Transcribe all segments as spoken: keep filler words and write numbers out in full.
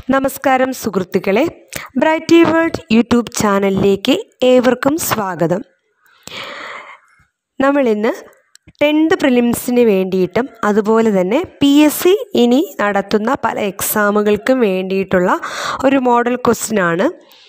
നമസ്കാരം സുഹൃത്തുക്കളെ, Brighty world YouTube ചാനലിലേക്ക് ഏവർക്കും സ്വാഗതം. നമ്മളിന്ന് ടെൻത്ത് പ്രിലിംസിന് വേണ്ടിയിട്ടും അതുപോലെ തന്നെ പി എസ് സി ഇനി നടത്തുന്ന പല എക്സാമുകൾക്കും വേണ്ടിയിട്ടുള്ള ഒരു മോഡൽ ക്വസ്റ്റ്യനാണ്.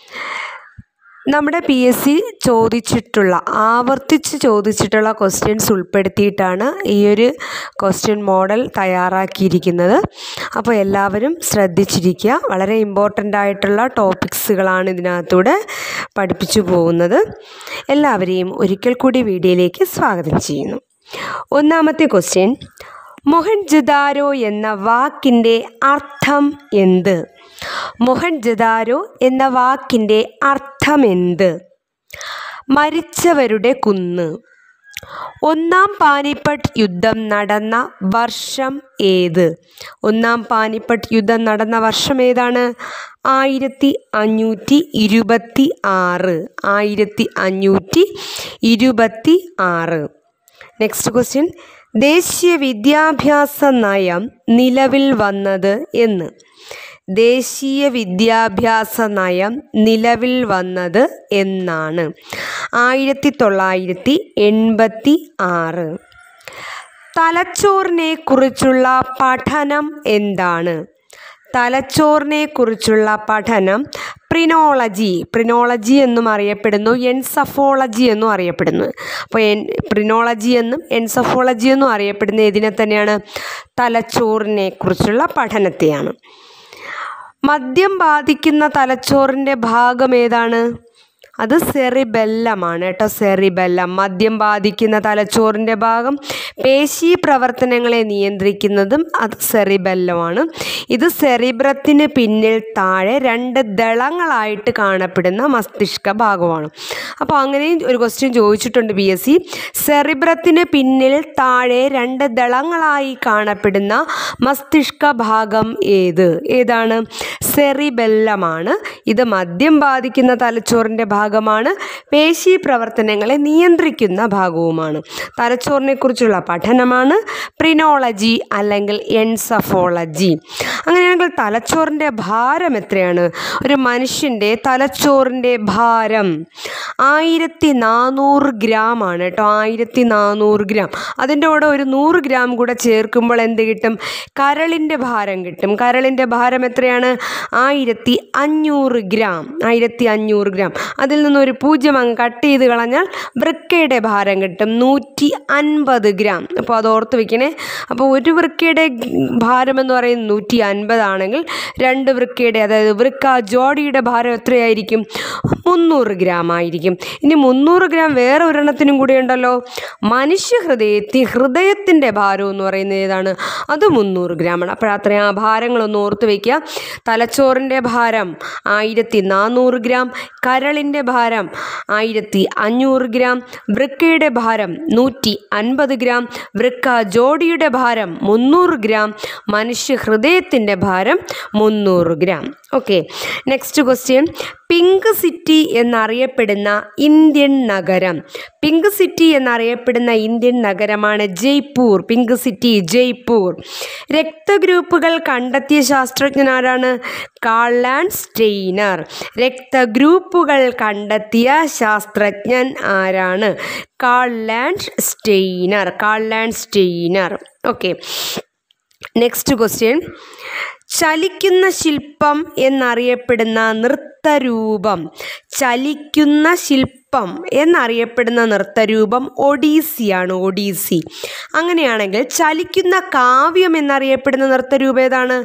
നമ്മുടെ പി എസ് സി ചോദിച്ചിട്ടുള്ള ആവർത്തിച്ച് ചോദിച്ചിട്ടുള്ള ക്വസ്റ്റ്യൻസ് ഉൾപ്പെടുത്തിയിട്ടാണ് ഈ ഒരു ക്വസ്റ്റ്യൻ മോഡൽ തയ്യാറാക്കിയിരിക്കുന്നത്. അപ്പോൾ എല്ലാവരും ശ്രദ്ധിച്ചിരിക്കുക. വളരെ ഇമ്പോർട്ടൻ്റ് ആയിട്ടുള്ള ടോപ്പിക്സുകളാണ് ഇതിനകത്തൂടെ പഠിപ്പിച്ചു പോകുന്നത്. എല്ലാവരെയും ഒരിക്കൽ കൂടി വീഡിയോയിലേക്ക് സ്വാഗതം ചെയ്യുന്നു. ഒന്നാമത്തെ ക്വസ്റ്റ്യൻ, മൊഹൻജദാരോ എന്ന വാക്കിൻ്റെ അർത്ഥം എന്ത്? മൊഹൻജദാരോ എന്ന വാക്കിൻ്റെ അർത്ഥമെന്ത്? മരിച്ചവരുടെ കുന്ന്. ഒന്നാം പാനിപ്പട്ട് യുദ്ധം നടന്ന വർഷം ഏത്? ഒന്നാം പാനിപ്പട്ട് യുദ്ധം നടന്ന വർഷം ഏതാണ്? ആയിരത്തി അഞ്ഞൂറ്റി ഇരുപത്തി ആറ് ആയിരത്തി അഞ്ഞൂറ്റി ഇരുപത്തി ആറ്. നെക്സ്റ്റ് ക്വസ്റ്റ്യൻ, ദേശീയ വിദ്യാഭ്യാസ നയം നിലവിൽ വന്നത് എന്ന്? ദേശീയ വിദ്യാഭ്യാസ നയം നിലവിൽ വന്നത് എന്നാണ്? ആയിരത്തി തൊള്ളായിരത്തി എൺപത്തി ആറ്. തലച്ചോറിനെ കുറിച്ചുള്ള പഠനം എന്താണ്? തലച്ചോറിനെ കുറിച്ചുള്ള പഠനം പ്രിനോളജി പ്രിനോളജി എന്നും അറിയപ്പെടുന്നു, എൻസഫോളജി എന്നും അറിയപ്പെടുന്നു. അപ്പോൾ എൻ പ്രിനോളജി എന്നും എൻസഫോളജി എന്നും അറിയപ്പെടുന്ന ഇതിനെ തന്നെയാണ്, തലച്ചോറിനെ കുറിച്ചുള്ള പഠനത്തെയാണ്. മദ്യം ബാധിക്കുന്ന തലച്ചോറിൻ്റെ ഭാഗം ഏതാണ്? അത് സെറിബെല്ലമാണ് കേട്ടോ, സെറിബെല്ലം. മദ്യം ബാധിക്കുന്ന തലച്ചോറിൻ്റെ ഭാഗം പേശി പ്രവർത്തനങ്ങളെ നിയന്ത്രിക്കുന്നതും അത് സെറിബെല്ലമാണ്. ഇത് സെറിബ്രത്തിന് പിന്നിൽ താഴെ രണ്ട് ദളങ്ങളായിട്ട് കാണപ്പെടുന്ന മസ്തിഷ്ക ഭാഗമാണ്. അപ്പോൾ അങ്ങനെയും ഒരു ക്വസ്റ്റ്യൻ ചോദിച്ചിട്ടുണ്ട് പി എസ് സി. സെറിബ്രത്തിന് പിന്നിൽ താഴെ രണ്ട് ദളങ്ങളായി കാണപ്പെടുന്ന മസ്തിഷ്ക ഭാഗം ഏത്? ഏതാണ്? സെറിബെല്ലമാണ്. ഇത് മദ്യം ബാധിക്കുന്ന തലച്ചോറിൻ്റെ ഭാഗമാണ്, പേശി പ്രവർത്തനങ്ങളെ നിയന്ത്രിക്കുന്ന ഭാഗവുമാണ്. തലച്ചോറിനെ കുറിച്ചുള്ള പഠനമാണ് പ്രിനോളജി അല്ലെങ്കിൽ എൻസഫോളജി. അങ്ങനെയാണെങ്കിൽ തലച്ചോറിൻ്റെ ഭാരം എത്രയാണ്? ഒരു മനുഷ്യൻ്റെ തലച്ചോറിൻ്റെ ഭാരം ആയിരത്തി നാനൂറ് ഗ്രാം ആണ് കേട്ടോ, ആയിരത്തി നാനൂറ് ഗ്രാം. അതിൻ്റെ കൂടെ ഒരു നൂറ് ഗ്രാം കൂടെ ചേർക്കുമ്പോൾ എന്ത് കിട്ടും? കരളിൻ്റെ ഭാരം കിട്ടും. കരളിൻ്റെ ഭാരം എത്രയാണ്? ആയിരത്തി അഞ്ഞൂറ് ഗ്രാം ആയിരത്തി അഞ്ഞൂറ് ഗ്രാം. അതിൽ നിന്നൊരു പൂജ്യം അങ്ങ് കട്ട് ചെയ്ത് കളഞ്ഞാൽ വൃക്കയുടെ ഭാരം കിട്ടും നൂറ്റി അൻപത് ഗ്രാം. അപ്പോൾ അത് ഓർത്ത് വെക്കണേ. അപ്പോൾ ഒരു വൃക്കയുടെ ഭാരം എന്ന് പറയുന്നത് നൂറ്റി അൻപതാണെങ്കിൽ രണ്ട് വൃക്കയുടെ, അതായത് വൃക്ക ജോഡിയുടെ ഭാരം എത്രയായിരിക്കും? മുന്നൂറ് ഗ്രാം ആയിരിക്കും. ഇനി മുന്നൂറ് ഗ്രാം വേറെ ഒരെണ്ണത്തിനും കൂടി ഉണ്ടല്ലോ, മനുഷ്യ ഹൃദയത്തി ഹൃദയത്തിൻ്റെ ഭാരം എന്ന് പറയുന്നത് ഏതാണ്? അത് മുന്നൂറ് ഗ്രാമാണ്. അപ്പോൾ അത്രയും ആ ഭാരങ്ങളൊന്ന് ഓർത്ത് വയ്ക്കുക. തലച്ചോറിൻ്റെ ഭാരം ആയിരത്തി നാനൂറ് ഗ്രാം, കരളിൻ്റെ ഭാരം ആയിരത്തി അഞ്ഞൂറ് ഗ്രാം, വൃക്കയുടെ ഭാരം നൂറ്റി അൻപത് ഗ്രാം, വൃക്ക ജോഡിയുടെ ഭാരം മുന്നൂറ് ഗ്രാം, മനുഷ്യ ഹൃദയത്തിൻ്റെ ഭാരം മുന്നൂറ് gram. Okay, next question, pink city എന്നറിയപ്പെടുന്ന ഇന്ത്യൻ നഗരം. പിങ്ക് സിറ്റി എന്നറിയപ്പെടുന്ന ഇന്ത്യൻ നഗരമാണ് ജയ്പൂർ. Pink city Jaipur. രക്തഗ്രൂപ്പുകൾ കണ്ടെത്തിയ ശാസ്ത്രജ്ഞൻ ആരാണ്? Karl and Steiner. രക്തഗ്രൂപ്പുകൾ കണ്ടെത്തിയ ശാസ്ത്രജ്ഞൻ ആരാണ്? Karl Landsteiner. Karl Landsteiner. Okay, next question, ചലിക്കുന്ന ശില്പം എന്നറിയപ്പെടുന്ന നൃത്തരൂപം. ചലിക്കുന്ന ശില്പം എന്നറിയപ്പെടുന്ന നൃത്തരൂപം ഒഡീസിയാണ്, ഒഡീസി. അങ്ങനെയാണെങ്കിൽ ചലിക്കുന്ന കാവ്യം എന്നറിയപ്പെടുന്ന നൃത്തരൂപം ഏതാണ്?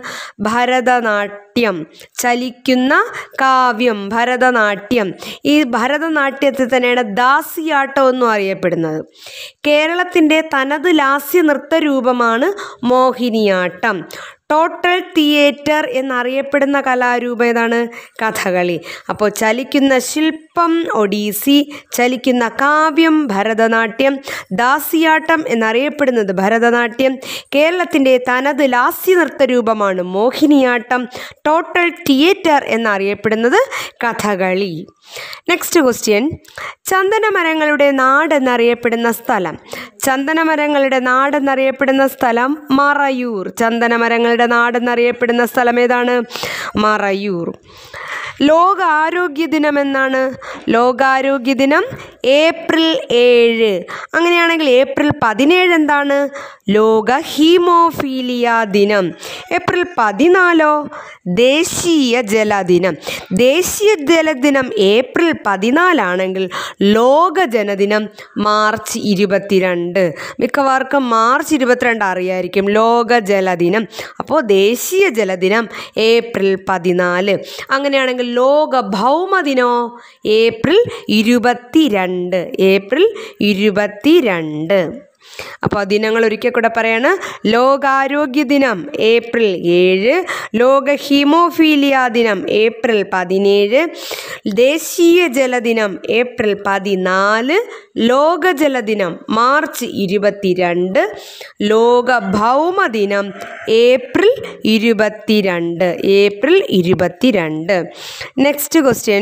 ഭരതനാട്യം. ചലിക്കുന്ന കാവ്യം ഭരതനാട്യം. ഈ ഭരതനാട്യത്തിൽ തന്നെയാണ് ദാസിയാട്ടം എന്നും അറിയപ്പെടുന്നത്. കേരളത്തിൻ്റെ തനത് ലാസ്യ നൃത്തരൂപമാണ് മോഹിനിയാട്ടം. ടോട്ടൽ തിയേറ്റർ എന്നറിയപ്പെടുന്ന കലാരൂപം ഏതാണ്? കഥകളി. കഥകളി. അപ്പോൾ ചലിക്കുന്ന ശില്പം ഒഡീസി, ചലിക്കുന്ന കാവ്യം ഭരതനാട്യം, ദാസിയാട്ടം എന്നറിയപ്പെടുന്നത് ഭരതനാട്യം, കേരളത്തിൻ്റെ തനത് ലാസ്യ നൃത്തരൂപമാണ് മോഹിനിയാട്ടം, ടോട്ടൽ തിയേറ്റർ എന്നറിയപ്പെടുന്നത് കഥകളി. നെക്സ്റ്റ് ക്വസ്റ്റ്യൻ, ചന്ദനമരങ്ങളുടെ നാട് എന്നറിയപ്പെടുന്ന സ്ഥലം. ചന്ദനമരങ്ങളുടെ നാട് എന്നറിയപ്പെടുന്ന സ്ഥലം മറയൂർ. ചന്ദനമരങ്ങളുടെ നാട് എന്നറിയപ്പെടുന്ന സ്ഥലം ഏതാണ്? മറയൂർ. ലോക ആരോഗ്യ ദിനം എന്നാണ്? ലോകാരോഗ്യ ദിനം ഏപ്രിൽ ഏഴ്. അങ്ങനെയാണെങ്കിൽ ഏപ്രിൽ പതിനേഴ് എന്താണ്? ലോക ഹീമോഫീലിയ ദിനം. ഏപ്രിൽ പതിനാലോ? ദേശീയ ജലദിനം. ദേശീയ ജലദിനം ഏപ്രിൽ പതിനാലാണെങ്കിൽ ലോക ജലദിനം മാർച്ച് ഇരുപത്തിരണ്ട്. മിക്കവാർക്കും മാർച്ച് ഇരുപത്തിരണ്ട് അറിയായിരിക്കും ലോക ജലദിനം. അപ്പോൾ ദേശീയ ജലദിനം ഏപ്രിൽ പതിനാല്. അങ്ങനെയാണെങ്കിൽ ലോക ഭൗമദിനോ? ഏപ്രിൽ ഇരുപത്തിരണ്ട്. ഏപ്രിൽ ഇരുപത്തിരണ്ട്. അപ്പോൾ ദിനങ്ങൾ ഒരിക്കൽ കൂടെ പറയാണ്. ലോകാരോഗ്യ ദിനം ഏപ്രിൽ ഏഴ്, ലോക ഹീമോഫീലിയ ദിനം ഏപ്രിൽ പതിനേഴ്, ദേശീയ ജലദിനം ഏപ്രിൽ പതിനാല്, ലോക ജലദിനം മാർച്ച് ഇരുപത്തിരണ്ട്, ലോക ഭൗമദിനം ഏപ്രിൽ ഇരുപത്തിരണ്ട്. ഏപ്രിൽ ഇരുപത്തിരണ്ട്. നെക്സ്റ്റ് ക്വസ്റ്റ്യൻ,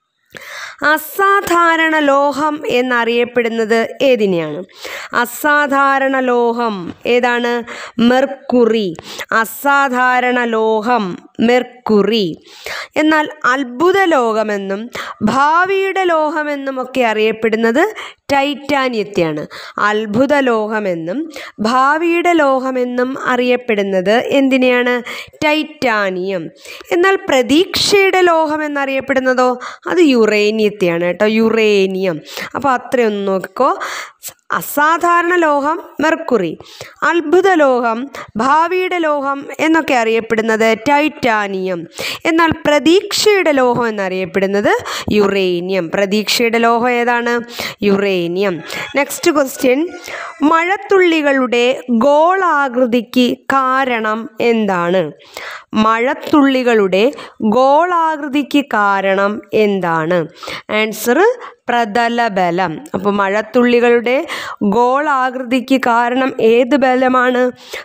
അസാധാരണ ലോഹം എന്നറിയപ്പെടുന്നത് ഏതിനെയാണ്? അസാധാരണ ലോഹം ഏതാണ്? മെർക്കുറി. അസാധാരണ ലോഹം മെർക്കുറി. എന്നാൽ അത്ഭുത ലോഹമെന്നും ഭാവിയുടെ ലോഹമെന്നും ഒക്കെ അറിയപ്പെടുന്നത് ടൈറ്റാനിയത്തെയാണ്. അത്ഭുത ലോഹമെന്നും ഭാവിയുടെ ലോഹമെന്നും അറിയപ്പെടുന്നത് എന്തിനെയാണ്? ടൈറ്റാനിയം. എന്നാൽ പ്രതീക്ഷയുടെ ലോഹം എന്നറിയപ്പെടുന്നതോ? അത് യുറേനിയത്തെയാണ് കേട്ടോ, യുറേനിയം. അപ്പോൾ അത്രയൊന്നും നോക്കിക്കോ. അസാധാരണ ലോഹം മെർക്കുറി, അത്ഭുത ലോഹം ഭാവിയുടെ ലോഹം എന്നൊക്കെ അറിയപ്പെടുന്നത് ടൈറ്റാനിയം. എന്നാൽ പ്രതീക്ഷയുടെ ലോഹം എന്നറിയപ്പെടുന്നത് യുറേനിയം. പ്രതീക്ഷയുടെ ലോഹം ഏതാണ്? യുറേനിയം. നെക്സ്റ്റ് ക്വസ്റ്റ്യൻ, മഴത്തുള്ളികളുടെ ഗോളാകൃതിക്ക് കാരണം എന്താണ്? മഴത്തുള്ളികളുടെ ഗോളാകൃതിക്ക് കാരണം എന്താണ്? ആൻസർ പ്രതലബലം. അപ്പോൾ മഴത്തുള്ളികളുടെ ഗോളാകൃതിക്ക് കാരണം ഏത് ബലമാണ്?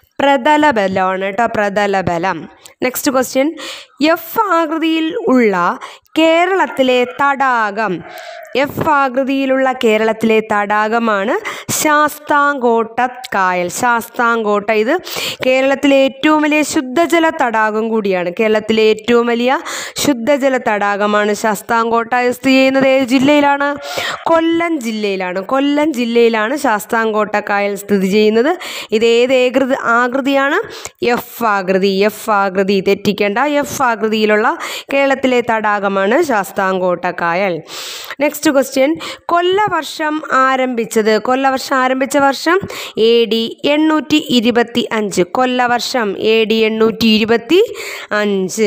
പ്രതലബലമാണ് കേട്ടോ, പ്രതലബലം. നെക്സ്റ്റ് ക്വസ്റ്റ്യൻ, എഫ് ആകൃതിയിൽ ഉള്ള കേരളത്തിലെ തടാകം. എഫ് ആകൃതിയിലുള്ള കേരളത്തിലെ തടാകമാണ് ശാസ്താംകോട്ട കായൽ. ശാസ്താംകോട്ട ഇത് കേരളത്തിലെ ഏറ്റവും വലിയ ശുദ്ധജല തടാകം കൂടിയാണ്. കേരളത്തിലെ ഏറ്റവും വലിയ ശുദ്ധജല തടാകമാണ് ശാസ്താംകോട്ട. സ്ഥിതി ചെയ്യുന്നത് ഏത് ജില്ലയിലാണ്? കൊല്ലം ജില്ലയിലാണ്. കൊല്ലം ജില്ലയിലാണ് ശാസ്താംകോട്ട കായൽ സ്ഥിതി ചെയ്യുന്നത്. ഇത് ഏത് ഏകൃതി ആകൃതിയാണ്? എഫ് ആകൃതി. എഫ് ആകൃതി തെറ്റിക്കേണ്ട. എഫ് ആകൃതിയിലുള്ള കേരളത്തിലെ തടാകമാണ് ശാസ്താംകോട്ട കായൽ. നെക്സ്റ്റ് ക്വസ്റ്റ്യൻ, കൊല്ലവർഷം ആരംഭിച്ചത്. കൊല്ലവർഷം ആരംഭിച്ച വർഷം എ ഡി എണ്ണൂറ്റി ഇരുപത്തി അഞ്ച്. കൊല്ലവർഷം എ ഡി എണ്ണൂറ്റി ഇരുപത്തി അഞ്ച്.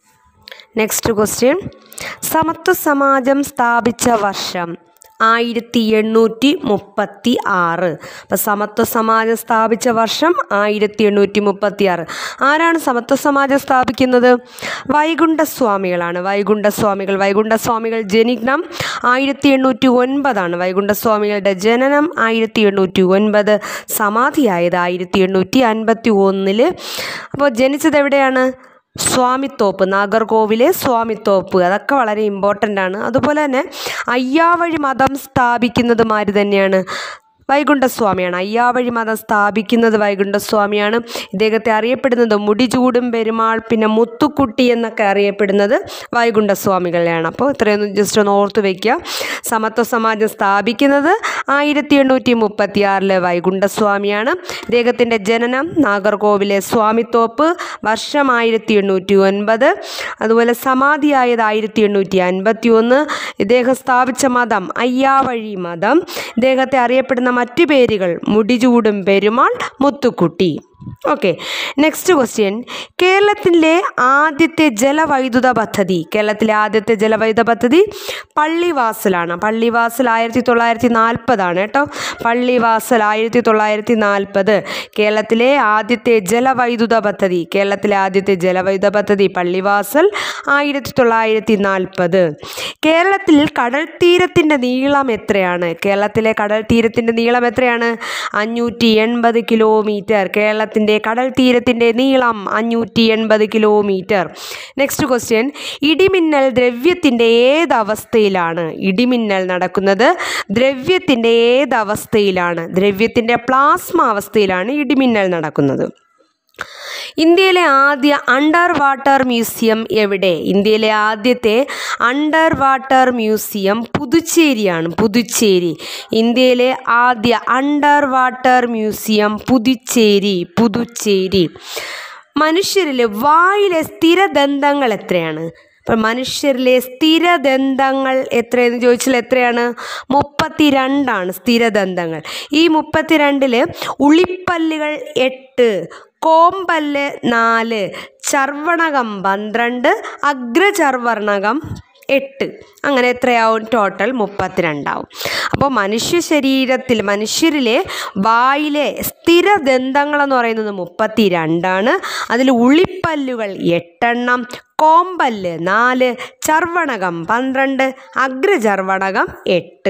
നെക്സ്റ്റ് ക്വസ്റ്റ്യൻ, സമത്വ സമാജം സ്ഥാപിച്ച വർഷം ആയിരത്തി എണ്ണൂറ്റി മുപ്പത്തി ആറ്. അപ്പം സമത്വ സമാജം സ്ഥാപിച്ച വർഷം ആയിരത്തി എണ്ണൂറ്റി മുപ്പത്തി ആറ്. ആരാണ് സമത്വ സമാജം സ്ഥാപിക്കുന്നത്? വൈകുണ്ഠസ്വാമികളാണ്. വൈകുണ്ഠസ്വാമികൾ വൈകുണ്ഠസ്വാമികൾ ജനിക്കണം ആയിരത്തി എണ്ണൂറ്റി ഒൻപതാണ്. വൈകുണ്ഠസ്വാമികളുടെ ജനനം ആയിരത്തി എണ്ണൂറ്റി ഒൻപത്, സമാധിയായത് ആയിരത്തി എണ്ണൂറ്റി അൻപത്തി ഒന്നില്. അപ്പോൾ ജനിച്ചത് എവിടെയാണ്? സ്വാമിത്തോപ്പ്, നാഗർകോവിലെ സ്വാമിത്തോപ്പ്. അതൊക്കെ വളരെ ഇമ്പോർട്ടൻ്റ് ആണ്. അതുപോലെ തന്നെ അയ്യാവഴി മതം സ്ഥാപിക്കുന്നതും ആര് തന്നെയാണ്? വൈകുണ്ഠസ്വാമിയാണ്. അയ്യാവഴി മതം സ്ഥാപിക്കുന്നത് വൈകുണ്ഠസ്വാമിയാണ്. ഇദ്ദേഹത്തെ അറിയപ്പെടുന്നത് മുടിചൂടും പെരുമാൾ, പിന്നെ മുത്തുക്കുട്ടി എന്നൊക്കെ അറിയപ്പെടുന്നത് വൈകുണ്ഠസ്വാമികളെയാണ്. അപ്പോൾ ഇത്രയൊന്നും ജസ്റ്റ് ഒന്ന് ഓർത്ത് വയ്ക്കുക. സമത്വ സമാജം സ്ഥാപിക്കുന്നത് ആയിരത്തി എണ്ണൂറ്റി മുപ്പത്തി ആറിലെ വൈകുണ്ഠസ്വാമിയാണ്. ഇദ്ദേഹത്തിൻ്റെ ജനനം നാഗർകോവിലെ സ്വാമിത്തോപ്പ്, വർഷം ആയിരത്തി എണ്ണൂറ്റി ഒൻപത്. അതുപോലെ സമാധിയായത് ആയിരത്തി എണ്ണൂറ്റി അൻപത്തി ഒന്ന്. ഇദ്ദേഹം സ്ഥാപിച്ച മതം അയ്യാവഴി മതം. ഇദ്ദേഹത്തെ അറിയപ്പെടുന്ന മറ്റു പേരുകൾ Mudichoodum Perumal, Muthukutty. Okay, next question. കേരളത്തിലെ ആദ്യത്തെ ജലവൈദ്യുത പദ്ധതി കേരളത്തിലെ ആദ്യത്തെ ജലവൈദ്യുത പദ്ധതി പള്ളിവാസലാണ്. പള്ളിവാസൽ ആയിരത്തി തൊള്ളായിരത്തി നാൽപ്പതാണ് കേട്ടോ. പള്ളിവാസൽ ആയിരത്തി തൊള്ളായിരത്തി നാൽപ്പത് കേരളത്തിലെ ആദ്യത്തെ ജലവൈദ്യുത പദ്ധതി കേരളത്തിലെ ആദ്യത്തെ ജലവൈദ്യുത പദ്ധതി പള്ളിവാസൽ ആയിരത്തി തൊള്ളായിരത്തി നാൽപ്പത്. കേരളത്തിൽ കടൽ തീരത്തിൻ്റെ നീളം എത്രയാണ്? കേരളത്തിലെ കടൽ തീരത്തിൻ്റെ നീളം എത്രയാണ്? അഞ്ഞൂറ്റി എൺപത് കിലോമീറ്റർ. കേരളത്തിൻ്റെ കടൽ തീരത്തിൻ്റെ നീളം അഞ്ഞൂറ്റി എൺപത് കിലോമീറ്റർ. Next question. ഇടിമിന്നൽ ദ്രവ്യത്തിൻ്റെ ഏതവസ്ഥയിലാണ്? ഇടിമിന്നൽ നടക്കുന്നത് ദ്രവ്യത്തിൻ്റെ ഏതവസ്ഥയിലാണ്? ദ്രവ്യത്തിൻ്റെ പ്ലാസ്മ അവസ്ഥയിലാണ് ഇടിമിന്നൽ നടക്കുന്നത്. ഇന്ത്യയിലെ ആദ്യ അണ്ടർ വാട്ടർ മ്യൂസിയം എവിടെ? ഇന്ത്യയിലെ ആദ്യത്തെ അണ്ടർ വാട്ടർ മ്യൂസിയം പുതുച്ചേരിയാണ്. പുതുച്ചേരി. ഇന്ത്യയിലെ ആദ്യ underwater museum Puducherry. Puducherry. മനുഷ്യരിലെ വായിലെ സ്ഥിരദന്തങ്ങൾ എത്രയാണ്? അപ്പം മനുഷ്യരിലെ സ്ഥിരദന്തങ്ങൾ എത്രയെന്ന് ചോദിച്ചാൽ എത്രയാണ്? മുപ്പത്തി രണ്ടാണ് സ്ഥിരദന്തങ്ങൾ. ഈ മുപ്പത്തിരണ്ടില് ഉളിപ്പല്ലുകൾ എട്ട്, കോമ്പല്ല് നാല്, ചർവണകം പന്ത്രണ്ട്, അഗ്രചർവണകം എട്ട്. അങ്ങനെ എത്രയാവും? ടോട്ടൽ മുപ്പത്തിരണ്ടാവും. അപ്പോൾ മനുഷ്യ ശരീരത്തിൽ മനുഷ്യരിലെ വായിലെ സ്ഥിരദന്തങ്ങളെന്ന് പറയുന്നത് മുപ്പത്തി രണ്ടാണ്. അതിൽ ഉളിപ്പല്ലുകൾ എട്ടെണ്ണം, കോമ്പല്ല് നാല്, ചർവണകം പന്ത്രണ്ട്, അഗ്രചർവണകം എട്ട്.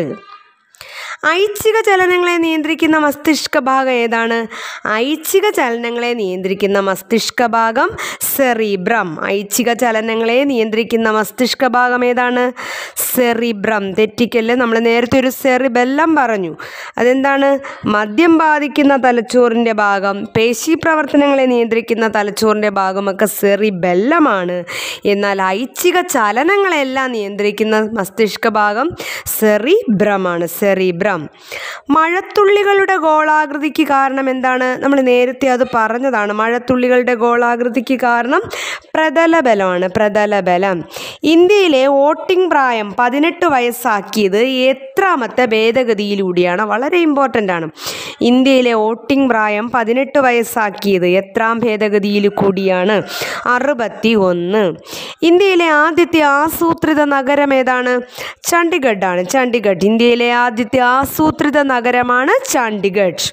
ഐച്ഛിക ചലനങ്ങളെ നിയന്ത്രിക്കുന്ന മസ്തിഷ്ക ഭാഗം ഏതാണ്? ഐച്ഛിക ചലനങ്ങളെ നിയന്ത്രിക്കുന്ന മസ്തിഷ്ക ഭാഗം സെറിബ്രം. ഐച്ഛിക ചലനങ്ങളെ നിയന്ത്രിക്കുന്ന മസ്തിഷ്ക ഭാഗം ഏതാണ്? സെറിബ്രം. തെറ്റിക്കല്. നമ്മൾ നേരത്തെ ഒരു സെറിബെല്ലം പറഞ്ഞു. അതെന്താണ്? മദ്യം ബാധിക്കുന്ന തലച്ചോറിൻ്റെ ഭാഗം, പേശി പ്രവർത്തനങ്ങളെ നിയന്ത്രിക്കുന്ന തലച്ചോറിൻ്റെ ഭാഗമൊക്കെ സെറിബെല്ലമാണ്. എന്നാൽ ഐച്ഛിക ചലനങ്ങളെല്ലാം നിയന്ത്രിക്കുന്ന മസ്തിഷ്ക ഭാഗം സെറിബ്രമാണ്. സെറിബ്രം. മഴത്തുള്ളികളുടെ ഗോളാകൃതിക്ക് കാരണം എന്താണ്? നമ്മൾ നേരത്തെ അത് പറഞ്ഞതാണ്. മഴത്തുള്ളികളുടെ ഗോളാകൃതിക്ക് കാരണം പ്രതലബലമാണ്. പ്രതലബലം. ഇന്ത്യയിലെ വോട്ടിംഗ് പ്രായം പതിനെട്ട് വയസ്സാക്കിയത് എത്രാമത്തെ ഭേദഗതിയിലൂടെയാണ്? വളരെ ഇമ്പോർട്ടൻ്റ് ആണ്. ഇന്ത്യയിലെ വോട്ടിംഗ് പ്രായം പതിനെട്ട് വയസ്സാക്കിയത് എത്രാം ഭേദഗതിയിൽ കൂടിയാണ്? അറുപത്തി ഒന്ന്. ഇന്ത്യയിലെ ആദ്യത്തെ ആസൂത്രിത നഗരം ഏതാണ്? ചണ്ഡീഗഡാണ്. ചണ്ഡീഗഡ്. ഇന്ത്യയിലെ ആദ്യത്തെ ആസൂത്രിത നഗരമാണ് ചണ്ഡീഗഡ്.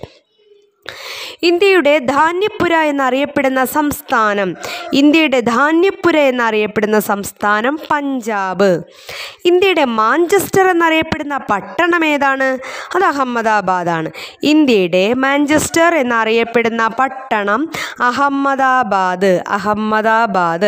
ഇന്ത്യയുടെ ധാന്യപ്പുര എന്നറിയപ്പെടുന്ന സംസ്ഥാനം ഇന്ത്യയുടെ ധാന്യപ്പുര എന്നറിയപ്പെടുന്ന സംസ്ഥാനം പഞ്ചാബ്. ഇന്ത്യയുടെ മാഞ്ചസ്റ്റർ എന്നറിയപ്പെടുന്ന പട്ടണം ഏതാണ്? അത് അഹമ്മദാബാദാണ്. ഇന്ത്യയുടെ മാഞ്ചസ്റ്റർ എന്നറിയപ്പെടുന്ന പട്ടണം അഹമ്മദാബാദ്. അഹമ്മദാബാദ്.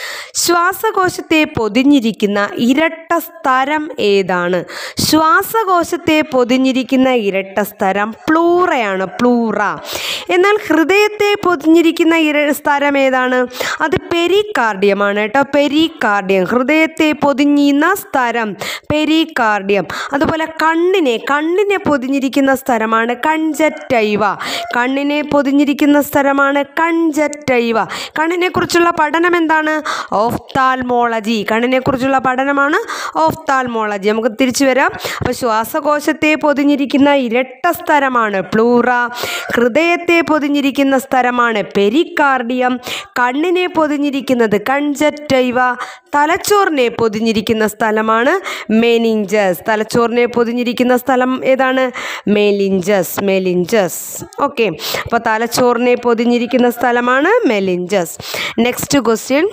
ശ്വാസകോശത്തെ പൊതിഞ്ഞിരിക്കുന്ന ഇരട്ട സ്തരം ഏതാണ്? ശ്വാസകോശത്തെ പൊതിഞ്ഞിരിക്കുന്ന ഇരട്ട സ്തരം പ്ലൂറയാണ്. പ്ലൂറ. എന്നാൽ ഹൃദയത്തെ പൊതിഞ്ഞിരിക്കുന്ന ഇര സ്ഥലം ഏതാണ്? അത് പെരികാർഡിയമാണ് കേട്ടോ. പെരികാർഡിയം. ഹൃദയത്തെ പൊതിഞ്ഞിരുന്ന സ്ഥലം പെരികാർഡിയം. അതുപോലെ കണ്ണിനെ കണ്ണിനെ പൊതിഞ്ഞിരിക്കുന്ന സ്ഥലമാണ് കൺജക്റ്റൈവ. കണ്ണിനെ പൊതിഞ്ഞിരിക്കുന്ന സ്ഥലമാണ് കൺജക്റ്റൈവ. കണ്ണിനെ കുറിച്ചുള്ള പഠനം എന്താണ്? ഓഫ്താൽമോളജി. കണ്ണിനെ കുറിച്ചുള്ള പഠനമാണ് ഓഫ്താൽമോളജി. നമുക്ക് തിരിച്ചു വരാം. അപ്പോൾ ശ്വാസകോശത്തെ പൊതിഞ്ഞിരിക്കുന്ന ഇരട്ട സ്ഥലമാണ് പ്ലൂറ. ഹൃദയത്തെ പൊതിഞ്ഞിരിക്കുന്ന സ്ഥലമാണ് പെരികാർഡിയം. കണ്ണിനെ പൊതിഞ്ഞിരിക്കുന്നത് കൺജക്റ്റൈവ. തലച്ചോറിനെ പൊതിഞ്ഞിരിക്കുന്ന സ്ഥലമാണ് മെനിഞ്ചസ്. തലച്ചോറിനെ പൊതിഞ്ഞിരിക്കുന്ന സ്ഥലം ഏതാണ്? മെലിഞ്ചസ്. മെലിഞ്ചസ്. ഓക്കെ. അപ്പോൾ തലച്ചോറിനെ പൊതിഞ്ഞിരിക്കുന്ന സ്ഥലമാണ് മെലിഞ്ചസ്. Next question.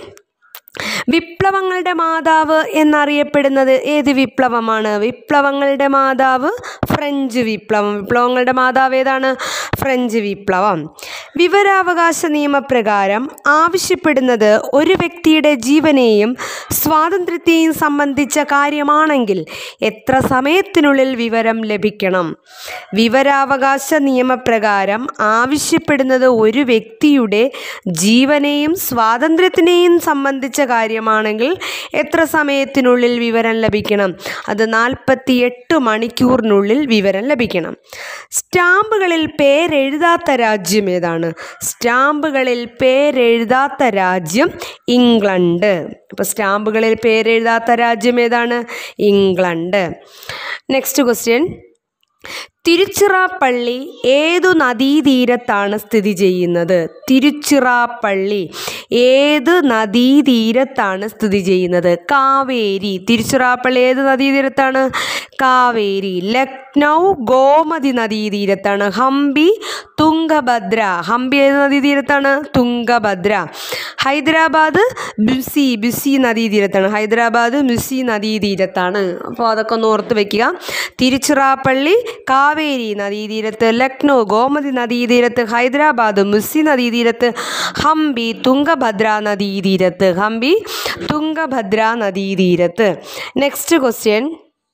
വിപ്ലവങ്ങളുടെ മാതാവ് എന്നറിയപ്പെടുന്നത് ഏത് വിപ്ലവമാണ്? വിപ്ലവങ്ങളുടെ മാതാവ് ഫ്രഞ്ച് വിപ്ലവം. വിപ്ലവങ്ങളുടെ മാതാവ് ഏതാണ്? ഫ്രഞ്ച് വിപ്ലവം. വിവരാവകാശ നിയമപ്രകാരം ആവശ്യപ്പെടുന്നത് ഒരു വ്യക്തിയുടെ ജീവനെയും സ്വാതന്ത്ര്യത്തെയും സംബന്ധിച്ച കാര്യമാണെങ്കിൽ എത്ര സമയത്തിനുള്ളിൽ വിവരം ലഭിക്കണം? വിവരാവകാശ നിയമപ്രകാരം ആവശ്യപ്പെടുന്നത് ഒരു വ്യക്തിയുടെ ജീവനെയും സ്വാതന്ത്ര്യത്തിനെയും സംബന്ധിച്ച കാര്യമാണെങ്കിൽ എത്ര സമയത്തിനുള്ളിൽ വിവരം ലഭിക്കണം? അത് നാൽപ്പത്തി എട്ട് മണിക്കൂറിനുള്ളിൽ വിവരം ലഭിക്കണം. സ്റ്റാമ്പുകളിൽ പേരെഴുതാത്ത രാജ്യം ഏതാണ്? സ്റ്റാമ്പുകളിൽ പേരെഴുതാത്ത രാജ്യം ഇംഗ്ലണ്ട്. അപ്പോൾ സ്റ്റാമ്പുകളിൽ പേരെഴുതാത്ത രാജ്യം ഏതാണ്? ഇംഗ്ലണ്ട്. Next question. തിരുച്ചിറപ്പള്ളി ഏതു നദീതീരത്താണ് സ്ഥിതി ചെയ്യുന്നത്? തിരുച്ചിറപ്പള്ളി ഏത് നദീതീരത്താണ് സ്ഥിതി ചെയ്യുന്നത്? കാവേരി. തിരുച്ചിറപ്പള്ളി ഏത് നദീതീരത്താണ്? കാവേരി. ലക്നൗ ഗോമതി നദീതീരത്താണ്. ഹംപി തുംഗഭദ്ര. ഹംപി ഏത് നദീതീരത്താണ്? തുംഗഭദ്ര. ഹൈദരാബാദ് ബിസി ബിസി നദീതീരത്താണ്. ഹൈദരാബാദ് ബിസി നദീതീരത്താണ്. അപ്പോൾ അതൊക്കെ ഒന്ന് ഓർത്ത് വയ്ക്കുക. തിരുച്ചിറപ്പള്ളി കാവേരി നദീതീരത്ത്, ലക്നൗ ഗോമതി നദീതീരത്ത്, ഹൈദരാബാദ് മുസി നദീതീരത്ത്, ഹംപി തുംഗഭദ്ര നദീതീരത്ത്. ഹംപി തുംഗഭദ്ര നദീതീരത്ത്. നെക്സ്റ്റ് ക്വസ്റ്റ്യൻ,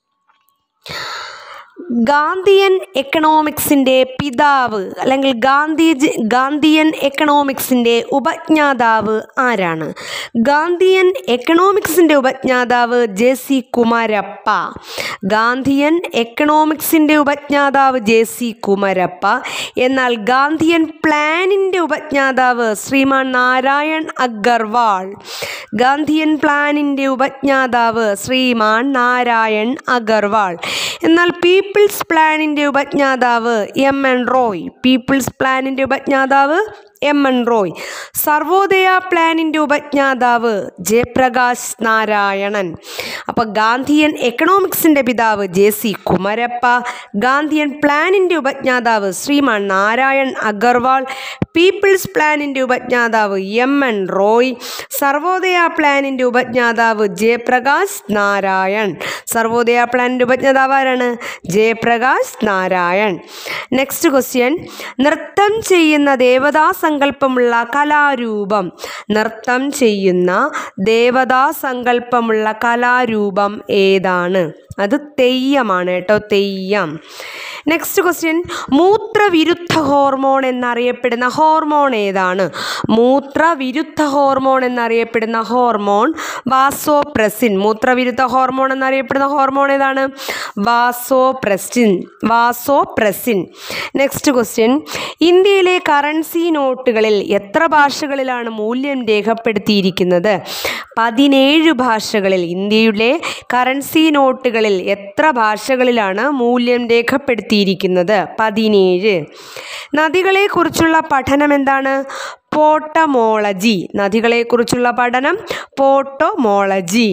ഗാന്ധിയൻ എക്കണോമിക്സിൻ്റെ പിതാവ് അല്ലെങ്കിൽ ഗാന്ധിജി ഗാന്ധിയൻ എക്കണോമിക്സിൻ്റെ ഉപജ്ഞാതാവ് ആരാണ്? ഗാന്ധിയൻ എക്കണോമിക്സിൻ്റെ ഉപജ്ഞാതാവ് ജെ സി കുമാരപ്പ. ഗാന്ധിയൻ എക്കണോമിക്സിൻ്റെ ഉപജ്ഞാതാവ് ജെ സി കുമാരപ്പ. എന്നാൽ ഗാന്ധിയൻ പ്ലാനിൻ്റെ ഉപജ്ഞാതാവ് ശ്രീമാൻ നാരായൺ അഗർവാൾ. ഗാന്ധിയൻ പ്ലാനിൻ്റെ ഉപജ്ഞാതാവ് ശ്രീമാൻ നാരായൺ അഗർവാൾ. എന്നാൽ പീപ്പിൾസ് പ്ലാനിൻ്റെ ഉപജ്ഞാതാവ് എം എൻ റോയ്. പീപ്പിൾസ് പ്ലാനിൻ്റെ ഉപജ്ഞാതാവ് എം എൻ റോയ്. സർവോദയ പ്ലാനിൻ്റെ ഉപജ്ഞാതാവ് ജയപ്രകാശ് നാരായണൻ. അപ്പോൾ ഗാന്ധിയൻ എക്കണോമിക്സിൻ്റെ പിതാവ് ജെ സി കുമാരപ്പ, ഗാന്ധിയൻ പ്ലാനിൻ്റെ ഉപജ്ഞാതാവ് ശ്രീമാൻ നാരായൺ അഗർവാൾ, പീപ്പിൾസ് പ്ലാനിൻ്റെ ഉപജ്ഞാതാവ് എം എൻ റോയ്, സർവോദയ പ്ലാനിൻ്റെ ഉപജ്ഞാതാവ് ജയപ്രകാശ് നാരായൺ. സർവോദയ പ്ലാനിൻ്റെ ഉപജ്ഞാതാവ് ആരാണ്? ജയപ്രകാശ് നാരായൺ. നെക്സ്റ്റ് ക്വസ്റ്റ്യൻ, നൃത്തം ചെയ്യുന്ന ദേവതാ സങ്കല്പമുള്ള കലാരൂപം. നൃത്തം ചെയ്യുന്ന ദേവതാ സങ്കല്പമുള്ള കലാരൂപം ഏതാണ്? അത് തെയ്യമാണ് കേട്ടോ, തെയ്യം. നെക്സ്റ്റ് ക്വസ്റ്റ്യൻ, മൂത്രവിരുദ്ധ ഹോർമോൺ എന്നറിയപ്പെടുന്ന ഹോർമോൺ ഏതാണ്? മൂത്രവിരുദ്ധ ഹോർമോൺ എന്നറിയപ്പെടുന്ന ഹോർമോൺ വാസോപ്രസിൻ. മൂത്രവിരുദ്ധ ഹോർമോൺ എന്നറിയപ്പെടുന്ന ഹോർമോൺ ഏതാണ്? വാസോപ്രസിൻ. വാസോപ്രസിൻ. നെക്സ്റ്റ് ക്വസ്റ്റ്യൻ, ഇന്ത്യയിലെ കറൻസി നോട്ടുകളിൽ എത്ര ഭാഷകളിലാണ് മൂല്യം രേഖപ്പെടുത്തിയിരിക്കുന്നത്? പതിനേഴ് ഭാഷകളിൽ. ഇന്ത്യയിലെ കറൻസി നോട്ടുകളിൽ എത്ര ഭാഷകളിലാണ് മൂല്യം രേഖപ്പെടുത്തിയിരിക്കുന്നത്? പതിനേഴ്. നദികളെക്കുറിച്ചുള്ള പഠനം എന്താണ്? പോട്ടമോളജി. നദികളെക്കുറിച്ചുള്ള പഠനം പോട്ടമോളജി.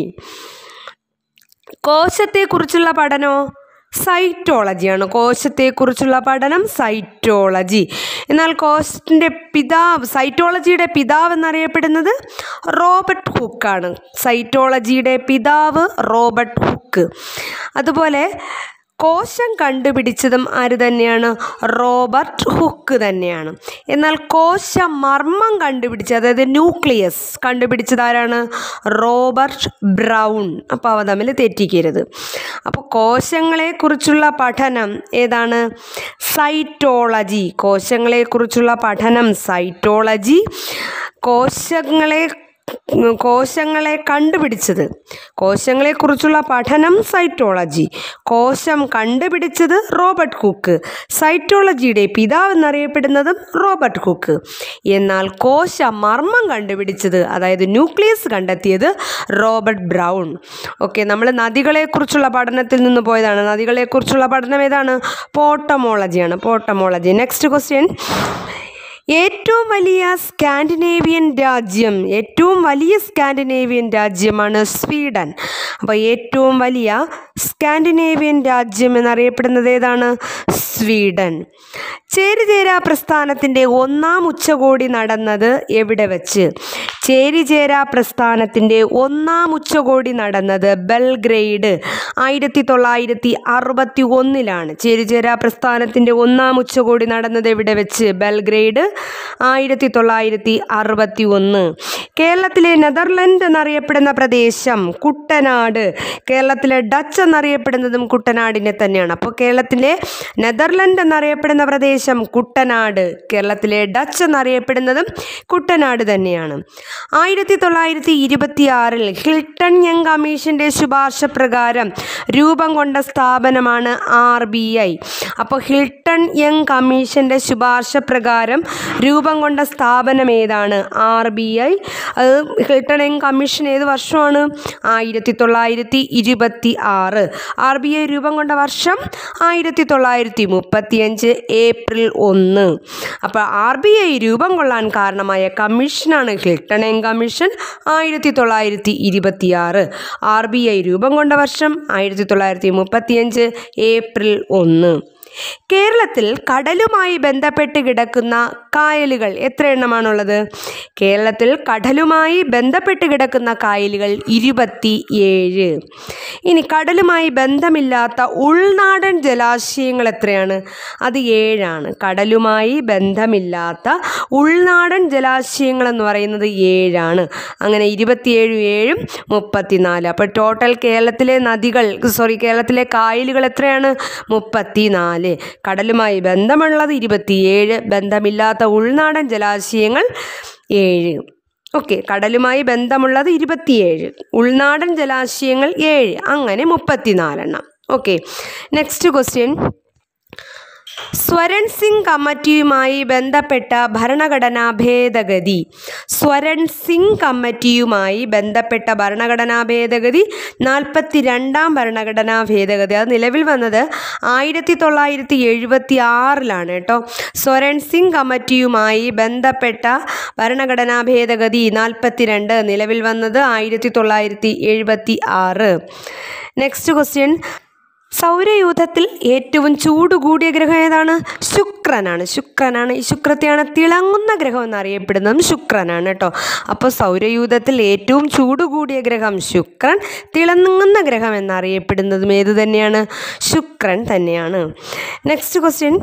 കോശത്തെക്കുറിച്ചുള്ള പഠനമോ? സൈറ്റോളജിയാണ്. കോശത്തെക്കുറിച്ചുള്ള പഠനം സൈറ്റോളജി. എന്നാൽ കോശത്തിൻ്റെ പിതാവ്, സൈറ്റോളജിയുടെ പിതാവ് എന്നറിയപ്പെടുന്നത് റോബർട്ട് ഹുക്കാണ്. സൈറ്റോളജിയുടെ പിതാവ് റോബർട്ട് ഹുക്ക്. അതുപോലെ കോശം കണ്ടുപിടിച്ചതും ആര് തന്നെയാണ്? റോബർട്ട് ഹുക്ക് തന്നെയാണ്. എന്നാൽ കോശ മർമ്മം കണ്ടുപിടിച്ചത്, അതായത് ന്യൂക്ലിയസ് കണ്ടുപിടിച്ചത് ആരാണ്? Robert Brown. അപ്പോൾ അവ തമ്മിൽ തെറ്റിക്കരുത്. അപ്പോൾ കോശങ്ങളെക്കുറിച്ചുള്ള പഠനം ഏതാണ്? സൈറ്റോളജി. കോശങ്ങളെക്കുറിച്ചുള്ള പഠനം സൈറ്റോളജി. കോശങ്ങളെ കോശങ്ങളെ കണ്ടുപിടിച്ചത്, കോശങ്ങളെക്കുറിച്ചുള്ള പഠനം സൈറ്റോളജി. കോശം കണ്ടുപിടിച്ചത് റോബർട്ട് ഹുക്ക്. സൈറ്റോളജിയുടെ പിതാവ് എന്നറിയപ്പെടുന്നതും റോബർട്ട് ഹുക്ക്. എന്നാൽ കോശ മർമ്മം കണ്ടുപിടിച്ചത്, അതായത് ന്യൂക്ലിയസ് കണ്ടെത്തിയത് റോബർട്ട് ബ്രൗൺ. ഓക്കെ, നമ്മൾ നദികളെക്കുറിച്ചുള്ള പഠനത്തിൽ നിന്ന് പോയതാണ്. നദികളെക്കുറിച്ചുള്ള പഠനം ഏതാണ്? പോട്ടമോളജിയാണ്. പോട്ടമോളജി. നെക്സ്റ്റ് ക്വസ്റ്റ്യൻ, ഏറ്റവും വലിയ സ്കാൻഡിനേവിയൻ രാജ്യം. ഏറ്റവും വലിയ സ്കാൻഡിനേവിയൻ രാജ്യമാണ് സ്വീഡൻ. അപ്പോൾ ഏറ്റവും വലിയ സ്കാൻഡിനേവിയൻ രാജ്യം എന്നറിയപ്പെടുന്നത് ഏതാണ്? സ്വീഡൻ. ചേരിചേരാ പ്രസ്ഥാനത്തിൻ്റെ ഒന്നാം ഉച്ചകോടി നടന്നത് എവിടെ വെച്ച്? ചേരിചേരാ പ്രസ്ഥാനത്തിൻ്റെ ഒന്നാം ഉച്ചകോടി നടന്നത് ബെൽഗ്രേഡ് ആയിരത്തി തൊള്ളായിരത്തി അറുപത്തി ഒന്നിലാണ്. ചേരിചേരാ പ്രസ്ഥാനത്തിൻ്റെ ഒന്നാം ഉച്ചകോടി നടന്നത് എവിടെ വെച്ച്? ബെൽഗ്രേഡ് ആയിരത്തി തൊള്ളായിരത്തി അറുപത്തി ഒന്ന്. കേരളത്തിലെ നെതർലൻഡ് എന്നറിയപ്പെടുന്ന പ്രദേശം കുട്ടനാട്. കേരളത്തിലെ ഡച്ച് എന്നറിയപ്പെടുന്നതും കുട്ടനാടിനെ തന്നെയാണ്. അപ്പോൾ കേരളത്തിലെ നെതർലൻഡ് എന്നറിയപ്പെടുന്ന പ്രദേശം പ്രദേശം കുട്ടനാട്. കേരളത്തിലെ ഡച്ച് എന്നറിയപ്പെടുന്നതും കുട്ടനാട് തന്നെയാണ്. ആയിരത്തി തൊള്ളായിരത്തി ഇരുപത്തി ആറിൽ ഹിൽട്ടൺ യങ് കമ്മീഷൻ്റെ ശുപാർശ പ്രകാരം രൂപം കൊണ്ട സ്ഥാപനമാണ് ആർ ബി ഐ. അപ്പോൾ ഹിൽട്ടൺ യങ് കമ്മീഷൻ്റെ ശുപാർശ പ്രകാരം രൂപം കൊണ്ട സ്ഥാപനം ഏതാണ്? R B I. അത് ഹിൽട്ടൺ യങ് കമ്മീഷൻ ഏത് വർഷമാണ്? ആയിരത്തി തൊള്ളായിരത്തി ഇരുപത്തി ആറ്. ആർ ബി ഐ രൂപം കൊണ്ട വർഷം ആയിരത്തി തൊള്ളായിരത്തി മുപ്പത്തി അഞ്ച് ഏപ്രിൽ ഒന്ന്. അപ്പോൾ ആർ ബി ഐ രൂപം കൊള്ളാൻ കാരണമായ കമ്മീഷനാണ് ഹിൽട്ടൺ യങ് കമ്മീഷൻ, ആയിരത്തി തൊള്ളായിരത്തി ഇരുപത്തി ആറ്. ആർ ബി ഐ രൂപം കൊണ്ട വർഷം ആയിരത്തി തൊള്ളായിരത്തി മുപ്പത്തി അഞ്ച് ഏപ്രിൽ ഒന്ന്. കേരളത്തിൽ കടലുമായി ബന്ധപ്പെട്ട് കിടക്കുന്ന കായലുകൾ എത്ര എണ്ണമാണുള്ളത്? കേരളത്തിൽ കടലുമായി ബന്ധപ്പെട്ട് കിടക്കുന്ന കായലുകൾ ഇരുപത്തി ഏഴ്. ഇനി കടലുമായി ബന്ധമില്ലാത്ത ഉൾനാടൻ ജലാശയങ്ങൾ എത്രയാണ്? അത് ഏഴാണ്. കടലുമായി ബന്ധമില്ലാത്ത ഉൾനാടൻ ജലാശയങ്ങൾ എന്ന് പറയുന്നത് ഏഴാണ്. അങ്ങനെ ഇരുപത്തിയേഴ് ഏഴും മുപ്പത്തിനാല്. അപ്പോൾ ടോട്ടൽ കേരളത്തിലെ നദികൾ സോറി കേരളത്തിലെ കായലുകൾ എത്രയാണ്? മുപ്പത്തി നാല്. കടലുമായി ബന്ധമുള്ളത് ഇരുപത്തിയേഴ്, ബന്ധമില്ലാത്ത ഉൾനാടൻ ജലാശയങ്ങൾ ഏഴ്. ഓക്കെ, കടലുമായി ബന്ധമുള്ളത് ഇരുപത്തിയേഴ്, ഉൾനാടൻ ജലാശയങ്ങൾ ഏഴ്, അങ്ങനെ മുപ്പത്തിനാലെണ്ണം. Okay, next question. Swaran Singh കമ്മിറ്റിയുമായി ബന്ധപ്പെട്ട ഭരണഘടനാ ഭേദഗതി. സ്വരൺ സിംഗ് കമ്മിറ്റിയുമായി ബന്ധപ്പെട്ട ഭരണഘടനാ ഭേദഗതി നാൽപ്പത്തി രണ്ടാം ഭരണഘടനാ ഭേദഗതി. അത് നിലവിൽ വന്നത് ആയിരത്തി തൊള്ളായിരത്തി എഴുപത്തി ആറിലാണ് കേട്ടോ. സ്വരൺ സിംഗ് കമ്മിറ്റിയുമായി ബന്ധപ്പെട്ട ഭരണഘടനാ ഭേദഗതി നാൽപ്പത്തി രണ്ട്, നിലവിൽ വന്നത് ആയിരത്തി തൊള്ളായിരത്തി എഴുപത്തി ആറ്. Next question. സൗരയൂഥത്തിൽ ഏറ്റവും ചൂട് കൂടിയ ഗ്രഹം ഏതാണ്? ശുക്രനാണ്. ശുക്രനാണ് ഈ ശുക്രത്തെയാണ് തിളങ്ങുന്ന ഗ്രഹം എന്നറിയപ്പെടുന്നതും ശുക്രനാണ് കേട്ടോ. അപ്പോൾ സൗരയൂഥത്തിൽ ഏറ്റവും ചൂട് കൂടിയ ഗ്രഹം ശുക്രൻ, തിളങ്ങുന്ന ഗ്രഹം എന്നറിയപ്പെടുന്നതും ഏത് തന്നെയാണ്? ശുക്രൻ തന്നെയാണ്. Next question.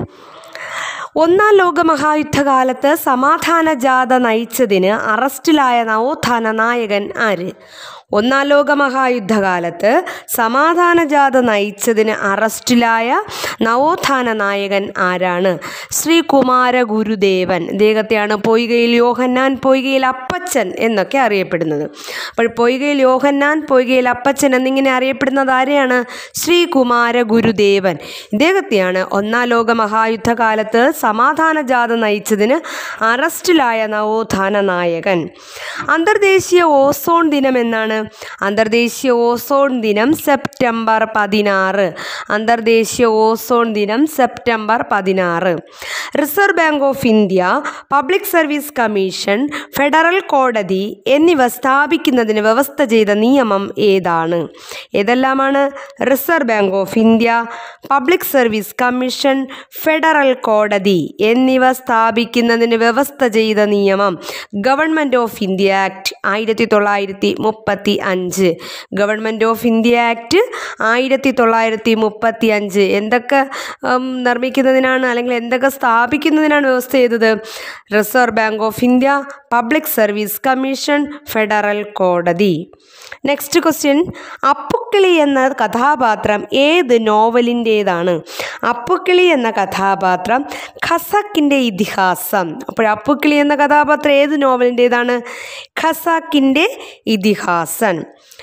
ഒന്നാം ലോക മഹായുദ്ധകാലത്ത് സമാധാന ജാഥ നയിച്ചതിന് അറസ്റ്റിലായ നവോത്ഥാന നായകൻ ആര്? ഒന്നാം ലോക മഹായുദ്ധകാലത്ത് സമാധാന ജാഥ നയിച്ചതിന് അറസ്റ്റിലായ നവോത്ഥാന നായകൻ ആരാണ്? ശ്രീ കുമാര ഗുരുദേവൻ. ഇദ്ദേഹത്തെയാണ് പൊയ്കയിൽ യോഹന്നാൻ, പൊയ്കയിൽ അപ്പച്ചൻ എന്നൊക്കെ അറിയപ്പെടുന്നത്. അപ്പോൾ പൊയ്കയിൽ യോഹന്നാൻ, പൊയ്കയിൽ അപ്പച്ചൻ എന്നിങ്ങനെ അറിയപ്പെടുന്നത് ആരെയാണ്? ശ്രീ കുമാര ഗുരുദേവൻ. ഇദ്ദേഹത്തെയാണ് ഒന്നാം ലോക മഹായുദ്ധകാലത്ത് സമാധാന ജാഥ നയിച്ചതിന് അറസ്റ്റിലായ നവോത്ഥാന നായകൻ. അന്തർദേശീയ ഓസോൺ ദിനം എന്നാണ്? അന്തർദേശീയ ഓസോൺ ദിനം സെപ്റ്റംബർ പതിനാറ്. അന്തർദേശീയ ഓസോൺ ദിനം സെപ്റ്റംബർ പതിനാറ്. Reserve bank of India, public service commission, federal കോടതി എന്നിവ സ്ഥാപിക്കുന്നതിന് വ്യവസ്ഥ ചെയ്ത നിയമം ഏതാണ്? ഏതെല്ലാമാണ്? Reserve bank of India, public service commission, federal കോടതി എന്നിവ സ്ഥാപിക്കുന്നതിന് വ്യവസ്ഥ ചെയ്ത നിയമം ഗവൺമെൻറ് ഓഫ് ഇന്ത്യ ആക്ട് ആയിരത്തി തൊള്ളായിരത്തി മുപ്പത്തി അഞ്ച്. ഗവൺമെൻറ് ഓഫ് ഇന്ത്യ ആക്ട് ആയിരത്തി തൊള്ളായിരത്തി മുപ്പത്തി അഞ്ച് എന്തൊക്കെ നിർമ്മിക്കുന്നതിനാണ് അല്ലെങ്കിൽ എന്തൊക്കെ സ്ഥാപിക്കുന്നതിനാണ് വ്യവസ്ഥ ചെയ്തത്? Reserve bank of India, public service commission, federal കോടതി. Next question. അപ്പുക്കിളി എന്ന കഥാപാത്രം ഏത് നോവലിൻ്റേതാണ്? അപ്പുക്കിളി എന്ന കഥാപാത്രം ഖസാക്കിൻ്റെ ഇതിഹാസം. അപ്പോൾ അപ്പുക്കിളി എന്ന കഥാപാത്രം ഏത് നോവലിൻ്റേതാണ്? ഖസാക്കിൻ്റെ ഇതിഹാസം.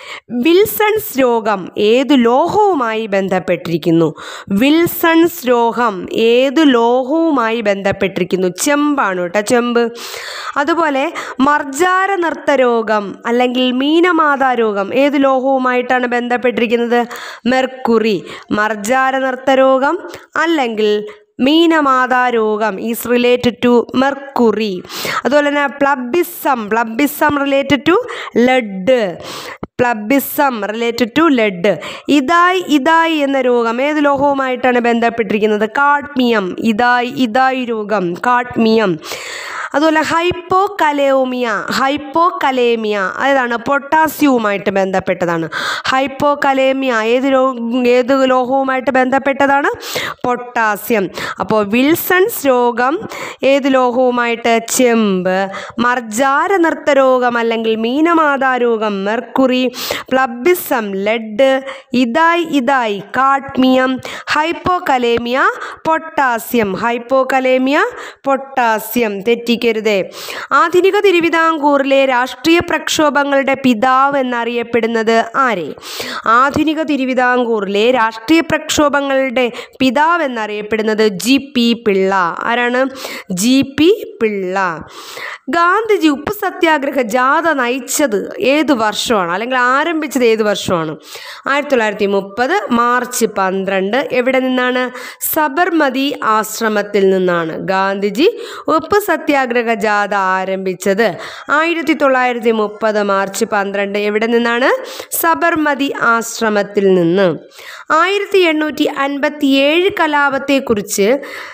വിൽസൺസ് രോഗം ഏതു ലോഹവുമായി ബന്ധപ്പെട്ടിരിക്കുന്നു? വിൽസൺസ് രോഗം ഏതു ലോഹവുമായി ബന്ധപ്പെട്ടിരിക്കുന്നു? ചെമ്പാണ് കേട്ടോ, ചെമ്പ്. അതുപോലെ മർജാര നൃത്ത രോഗം അല്ലെങ്കിൽ മീനമാതാ രോഗം ഏത് ലോഹവുമായിട്ടാണ് ബന്ധപ്പെട്ടിരിക്കുന്നത്? മെർക്കുറി. മർജാര നൃത്ത രോഗം അല്ലെങ്കിൽ മീനമാതാ രോഗം ഈസ് റിലേറ്റഡ് ടു മെർക്കുറി. അതുപോലെ തന്നെ plumbism plumbism related to lead. Plumbism related to lead. Itai itai എന്ന രോഗം ഏത് ലോഹവുമായിട്ടാണ് ബന്ധപ്പെട്ടിരിക്കുന്നത്? കാഡ്മിയം. ഇതായ് ഇതായ് രോഗം കാഡ്മിയം. അതുപോലെ ഹൈപ്പോ കലേമിയ ഹൈപ്പോ കലേമിയ അതാണ് പൊട്ടാസ്യവുമായിട്ട് ബന്ധപ്പെട്ടതാണ്. ഹൈപ്പോ കലേമിയ ഏത് ലോ ഏത് ലോഹവുമായിട്ട് ബന്ധപ്പെട്ടതാണ്? പൊട്ടാസ്യം. അപ്പോൾ വിൽസൺസ് രോഗം ഏത് ലോഹവുമായിട്ട്? ചെമ്പ്. മർജാര നൃത്ത രോഗം അല്ലെങ്കിൽ മീനമാതാ രോഗം mercury. പ്ലബിസം lead. Itai itai cadmium. Hypokalaemia potassium. Hypokalaemia potassium. തെറ്റിക്കരുതേ. ആധുനിക തിരുവിതാംകൂറിലെ രാഷ്ട്രീയ പ്രക്ഷോഭങ്ങളുടെ പിതാവ് എന്നറിയപ്പെടുന്നത് ആരെ? ആധുനിക തിരുവിതാംകൂറിലെ രാഷ്ട്രീയ പ്രക്ഷോഭങ്ങളുടെ പിതാവ് എന്നറിയപ്പെടുന്നത് ജി പി പിള്ള. ആരാണ്? G P Pillai. ഗാന്ധിജി ഉപ്പ് സത്യാഗ്രഹ ജാഥ നയിച്ചത് ഏത് വർഷമാണ് അല്ലെങ്കിൽ ആരംഭിച്ചത് ഏത് വർഷമാണ്? ആയിരത്തി തൊള്ളായിരത്തി മുപ്പത് മാർച്ച് പന്ത്രണ്ട്. എവിടെ നിന്നാണ്? സബർമതി ആശ്രമത്തിൽ നിന്നാണ് ഗാന്ധിജി ഉപ്പ് സത്യാഗ്രഹ ജാഥ ആരംഭിച്ചത്. ആയിരത്തി തൊള്ളായിരത്തി മുപ്പത് മാർച്ച് പന്ത്രണ്ട്. എവിടെ നിന്നാണ്? സബർമതി ആശ്രമത്തിൽ നിന്ന്. ആയിരത്തി എണ്ണൂറ്റി അൻപത്തി ഏഴ് കലാപത്തെക്കുറിച്ച്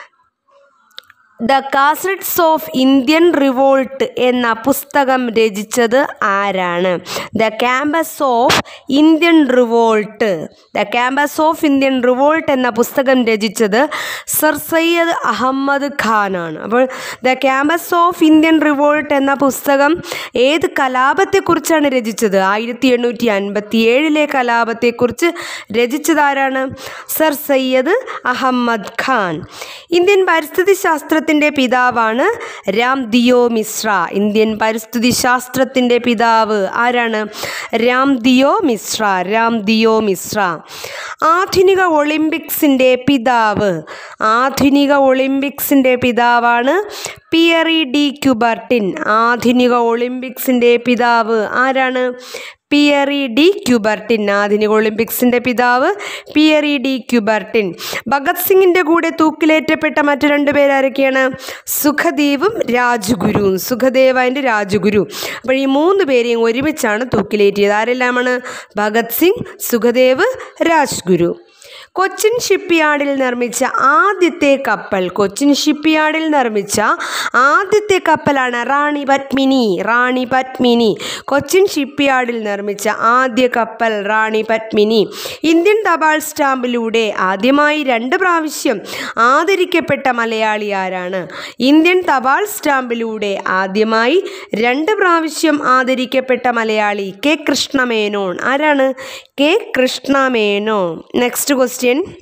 the causes of Indian revolt എന്ന പുസ്തകം രചിച്ചത് ആരാണ്? The campus of Indian revolt the campus of Indian revolt എന്ന പുസ്തകം രചിച്ചത് സർ സയ്യദ് അഹമ്മദ് ഖാനാണ്. അപ്പോൾ the campus of Indian revolt എന്ന പുസ്തകം ഏത് കലാപത്തെക്കുറിച്ചാണ് രചിച്ചത്? ആയിരത്തി എണ്ണൂറ്റി അൻപത്തി ഏഴിലെ കലാപത്തെക്കുറിച്ച് രചിച്ചതാരാണ്? സർ സയ്യദ് അഹമ്മദ് ഖാൻ. ഇന്ത്യൻ പരിസ്ഥിതി ശാസ്ത്ര ത്തിൻ്റെ പിതാവാണ് രാംദിയോ മിശ്ര. ഇന്ത്യൻ പരിസ്ഥിതി ശാസ്ത്രത്തിൻ്റെ പിതാവ് ആരാണ്? രാംദിയോ മിശ്ര. രാംദിയോ മിശ്ര. ആധുനിക ഒളിമ്പിക്സിൻ്റെ പിതാവ് ആധുനിക ഒളിമ്പിക്സിൻ്റെ പിതാവാണ് പിയറി ഡി ക്യൂബർട്ടിൻ. ആധുനിക ഒളിമ്പിക്സിൻ്റെ പിതാവ് ആരാണ്? Pierre de Coubertin. ആധുനിക ഒളിമ്പിക്സിൻ്റെ പിതാവ് പിയറി ഡി ക്യൂബർട്ടിൻ. ഭഗത് സിംഗിൻ്റെ കൂടെ തൂക്കിലേറ്റപ്പെട്ട മറ്റു രണ്ടു പേരാരൊക്കെയാണ്? സുഖദേവും രാജ്ഗുരുവും. സുഖദേവ് ആൻഡ് രാജ്ഗുരു. അപ്പോൾ ഈ മൂന്ന് പേരെയും ഒരുമിച്ചാണ് തൂക്കിലേറ്റിയത്. ആരെല്ലാമാണ്? ഭഗത് സിംഗ്, സുഖദേവ്, രാജ്ഗുരു. കൊച്ചിൻ ഷിപ്പ്യാർഡിൽ നിർമ്മിച്ച ആദ്യത്തെ കപ്പൽ കൊച്ചിൻ ഷിപ്പ്യാർഡിൽ നിർമ്മിച്ച ആദ്യത്തെ കപ്പലാണ് റാണി പത്മിനി. റാണി പത്മിനി. കൊച്ചിൻ ഷിപ്പ്യാർഡിൽ നിർമ്മിച്ച ആദ്യ കപ്പൽ റാണി പത്മിനി. ഇന്ത്യൻ തപാൽ സ്റ്റാമ്പിലൂടെ ആദ്യമായി രണ്ട് പ്രാവശ്യം ആദരിക്കപ്പെട്ട മലയാളി ആരാണ്? ഇന്ത്യൻ തപാൽ സ്റ്റാമ്പിലൂടെ ആദ്യമായി രണ്ട് പ്രാവശ്യം ആദരിക്കപ്പെട്ട മലയാളി കെ കൃഷ്ണമേനോൻ. ആരാണ്? K Krishna Menon. Next question.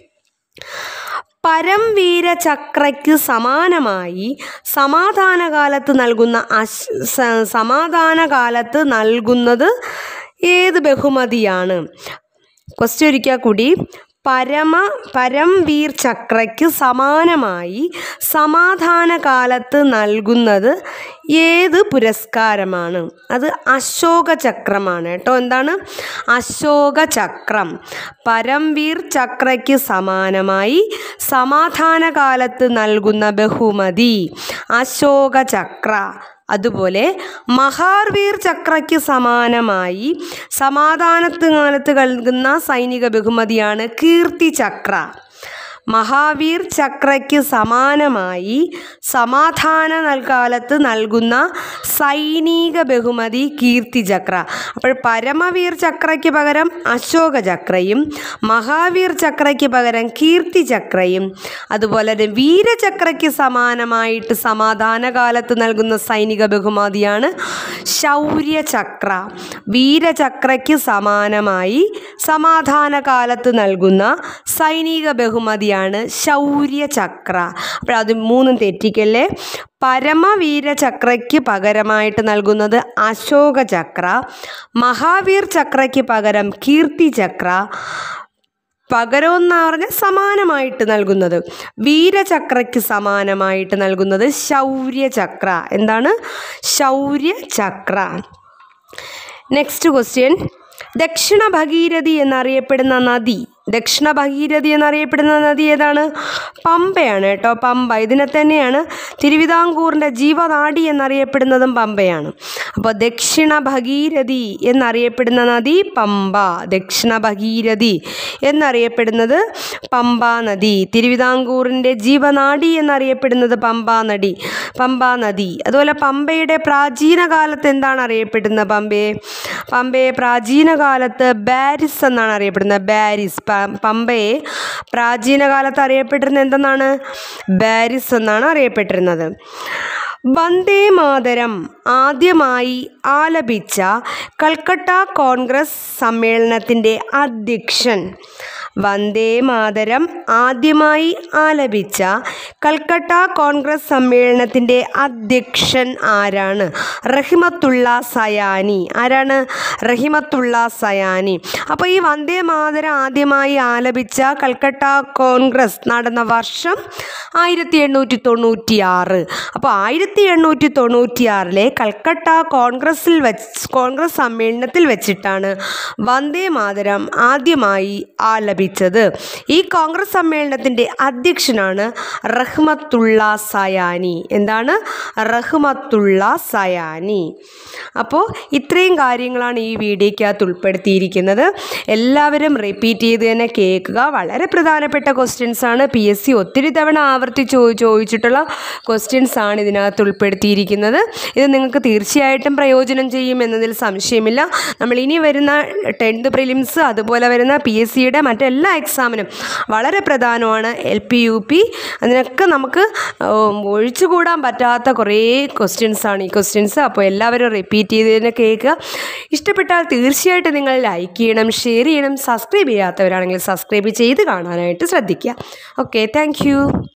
Param Vir ചക്രയ്ക്ക് സമാനമായി സമാധാനകാലത്ത് നൽകുന്ന സമാധാനകാലത്ത് നൽകുന്നത് ഏത് ബഹുമതിയാണ്? ക്വസ്റ്റ്യൻ ഒരിക്കൽ കൂടി. പരമ പരംവീർ ചക്രയ്ക്ക് സമാനമായി സമാധാനകാലത്ത് നൽകുന്നത് ഏത് പുരസ്കാരമാണ്? അത് അശോക ചക്രമാണ് കേട്ടോ. എന്താണ്? അശോക ചക്രം. പരംവീർ ചക്രയ്ക്ക് സമാനമായി സമാധാനകാലത്ത് നൽകുന്ന ബഹുമതി അശോക ചക്ര. അതുപോലെ മഹാവീർ ചക്രയ്ക്ക് സമാനമായി സമാധാനത്ത് കാലത്ത് നൽകുന്ന സൈനിക ബഹുമതിയാണ് കീർത്തി ചക്ര. മഹാവീർ ചക്രയ്ക്ക് സമാനമായി സമാധാന കാലത്ത് നൽകുന്ന സൈനിക ബഹുമതി കീർത്തി ചക്ര. അപ്പോൾ പരമവീർ ചക്രയ്ക്ക് പകരം അശോക ചക്രയും മഹാവീർ ചക്രയ്ക്ക് പകരം കീർത്തി ചക്രയും അതുപോലെ തന്നെ വീരചക്രയ്ക്ക് സമാനമായിട്ട് സമാധാന കാലത്ത് നൽകുന്ന സൈനിക ബഹുമതിയാണ് ശൗര്യ ചക്ര. വീരചക്രയ്ക്ക് സമാനമായി സമാധാന കാലത്ത് നൽകുന്ന സൈനിക ബഹുമതി ശൗര്യ ചക്ര. അപ്പോൾ അത് മൂന്നും തെറ്റിക്കല്ലേ. പരമവീര ചക്രയ്ക്ക് പകരമായിട്ട് നൽകുന്നത് അശോക ചക്ര, മഹാവീർ ചക്രയ്ക്ക് പകരം കീർത്തി ചക്ര, പകരം എന്ന് പറഞ്ഞാൽ സമാനമായിട്ട് നൽകുന്നത് വീരചക്രയ്ക്ക് സമാനമായിട്ട് നൽകുന്നത് ശൗര്യ ചക്ര. എന്താണ്? ശൗര്യ ചക്ര. Next question. ദക്ഷിണ ഭഗീരഥി എന്നറിയപ്പെടുന്ന നദി ദക്ഷിണ ഭഗീരഥി എന്നറിയപ്പെടുന്ന നദി ഏതാണ്? പമ്പയാണ് കേട്ടോ, പമ്പ. ഇതിനെ തന്നെയാണ് തിരുവിതാംകൂറിൻ്റെ ജീവനാഡി എന്നറിയപ്പെടുന്നതും പമ്പയാണ്. അപ്പോൾ ദക്ഷിണ ഭഗീരഥി എന്നറിയപ്പെടുന്ന നദി പമ്പ. ദക്ഷിണ ഭഗീരഥി എന്നറിയപ്പെടുന്നത് പമ്പാ നദി. തിരുവിതാംകൂറിൻ്റെ ജീവനാഡി എന്നറിയപ്പെടുന്നത് പമ്പാ നദി പമ്പാ നദി അതുപോലെ പമ്പയുടെ പ്രാചീന കാലത്ത് എന്താണ് അറിയപ്പെടുന്നത്? പമ്പയെ പമ്പയെ പ്രാചീന കാലത്ത് ബാരിസ് എന്നാണ് അറിയപ്പെടുന്നത്. ബാരിസ്. പമ്പയെ പ്രാചീന കാലത്ത് അറിയപ്പെട്ടിരുന്നത് എന്തെന്നാണ്? ബാരിസ് എന്നാണ് അറിയപ്പെട്ടിരുന്നത്. വന്ദേ മാതരം ആദ്യമായി ആലപിച്ച കൽക്കട്ട കോൺഗ്രസ് സമ്മേളനത്തിൻ്റെ അധ്യക്ഷൻ. വന്ദേ മാതരം ആദ്യമായി ആലപിച്ച കൽക്കട്ട കോൺഗ്രസ് സമ്മേളനത്തിൻ്റെ അധ്യക്ഷൻ ആരാണ്? റഹിമത്തുള്ള സയാനി. ആരാണ്? റഹിമത്തുള്ള സയാനി. അപ്പോൾ ഈ വന്ദേ മാതരം ആദ്യമായി ആലപിച്ച കൽക്കട്ട കോൺഗ്രസ് നടന്ന വർഷം ആയിരത്തി എണ്ണൂറ്റി തൊണ്ണൂറ്റി ആറ്. അപ്പോൾ ആയിരത്തി എണ്ണൂറ്റി തൊണ്ണൂറ്റി ആറിലെ കൽക്കട്ട കോൺഗ്രസിൽ വെച്ച് കോൺഗ്രസ് സമ്മേളനത്തിൽ വെച്ചിട്ടാണ് വന്ദേ മാതരം ആദ്യമായി ആലപിച്ചത്. ഈ കോൺഗ്രസ് സമ്മേളനത്തിൻ്റെ അധ്യക്ഷനാണ് റഹ്മത്തുള്ള സയാനി. എന്താണ്? റഹ്മത്തുള്ള സയാനി. അപ്പോൾ ഇത്രയും കാര്യങ്ങളാണ് ഈ വീഡിയോയ്ക്കകത്ത് ഉൾപ്പെടുത്തിയിരിക്കുന്നത്. എല്ലാവരും റിപ്പീറ്റ് ചെയ്ത് തന്നെ കേൾക്കുക. വളരെ പ്രധാനപ്പെട്ട ക്വസ്റ്റ്യൻസ് ആണ്. പി എസ് സി ഒത്തിരി തവണ ആവർത്തി ചോ ചോദിച്ചിട്ടുള്ള ക്വസ്റ്റ്യൻസ് ആണ് ഇതിനകത്ത് ഉൾപ്പെടുത്തിയിരിക്കുന്നത്. ഇത് നിങ്ങൾക്ക് തീർച്ചയായിട്ടും പ്രയോജനം ചെയ്യും എന്നതിൽ സംശയമില്ല. നമ്മൾ ഇനി വരുന്ന ടെൻത്ത് പ്രിലിംസ് അതുപോലെ വരുന്ന പി എസ് സിയുടെ മറ്റെല്ലാ എക്സാമിനും വളരെ പ്രധാനമാണ്. എൽ പി യു പി അതിനൊക്കെ നമുക്ക് ഒഴിച്ചുകൂടാൻ പറ്റാത്ത കുറേ ക്വസ്റ്റ്യൻസ് ആണ് ഈ ക്വസ്റ്റ്യൻസ്. അപ്പോൾ എല്ലാവരും റിപ്പീറ്റ് ചെയ്ത് തന്നെ കേൾക്കുക. ഇഷ്ടപ്പെട്ടാൽ തീർച്ചയായിട്ടും നിങ്ങൾ ലൈക്ക് ചെയ്യണം, ഷെയർ ചെയ്യണം. സബ്സ്ക്രൈബ് ചെയ്യാത്തവരാണെങ്കിൽ സബ്സ്ക്രൈബ് ചെയ്ത് കാണാനായിട്ട് ശ്രദ്ധിക്കുക. Okay, thank U.